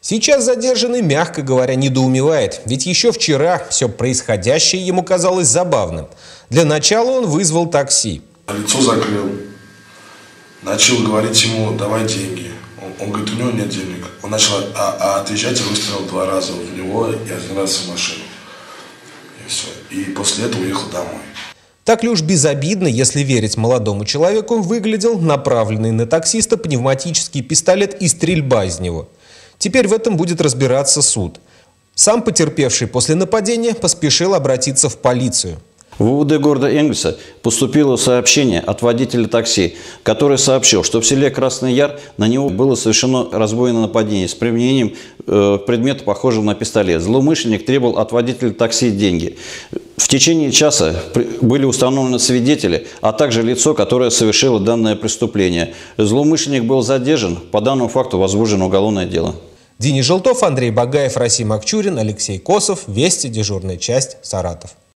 Сейчас задержанный, мягко говоря, недоумевает, ведь еще вчера все происходящее ему казалось забавным. Для начала он вызвал такси. Лицо закрыл, начал говорить ему: давай деньги. Он говорит: у него нет денег. Он начал отвечать и выстрелил 2 раза в него и 1 раз в машину. И все. И после этого уехал домой. Так ли уж безобидно, если верить молодому человеку, выглядел направленный на таксиста пневматический пистолет и стрельба из него. Теперь в этом будет разбираться суд. Сам потерпевший после нападения поспешил обратиться в полицию. В УВД города Энгельса поступило сообщение от водителя такси, который сообщил, что в селе Красный Яр на него было совершено разбойное нападение с применением предмета, похожего на пистолет. Злоумышленник требовал от водителя такси деньги. В течение часа были установлены свидетели, а также лицо, которое совершило данное преступление. Злоумышленник был задержан. По данному факту возбуждено уголовное дело. Денис Желтов, Андрей Багаев, Расим Акчурин, Алексей Косов. Вести. Дежурная часть. Саратов.